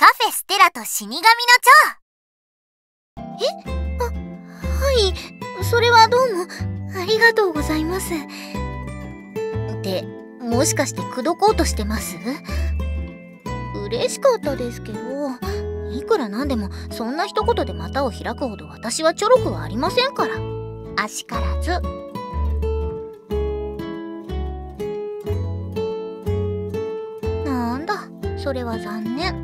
カフェステラと死神の蝶。 はい、それはどうもありがとうございます。ってもしかして口説こうとしてます？嬉しかったですけど、いくらなんでもそんな一言で股を開くほど私はちょろくはありませんから。あしからず。なんだ、それは残念。